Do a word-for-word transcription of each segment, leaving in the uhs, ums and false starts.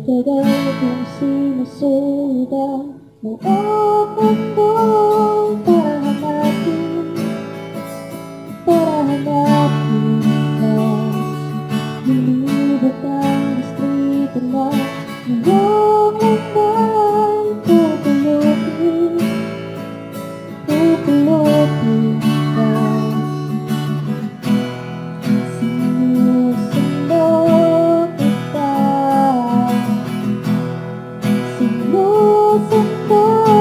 Matagal kong sinusundan ng mundo para hanapin, para hanapin na lumibot ang distrito na iyong lamay pupulutin, pupulutin ka. Sinusundo kita, sinusundo.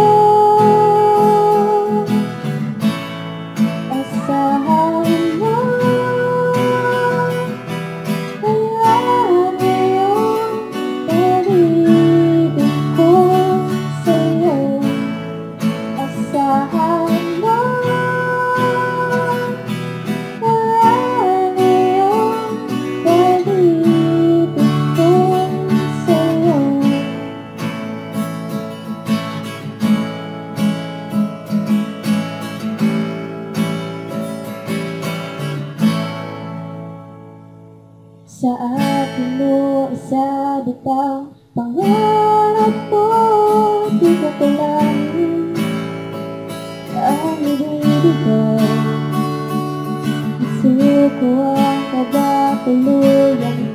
Asahan mo kaya ngayon pag-ibig ko sa'yo. Asahan mo kaya ngayon pag-ibig ko sa'yo. Sa akin mo isabitaw pangarap mo, di ko kailangan ang ibibigay. Gusto ko ang kabapuluyang